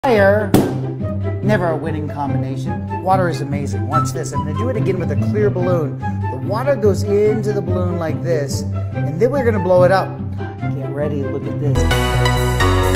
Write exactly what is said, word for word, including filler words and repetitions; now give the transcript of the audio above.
Fire, never a winning combination. Water is amazing. Watch this. I'm going to do it again with a clear balloon. The water goes into the balloon like this, and then we're going to blow it up. Get ready. Look at this.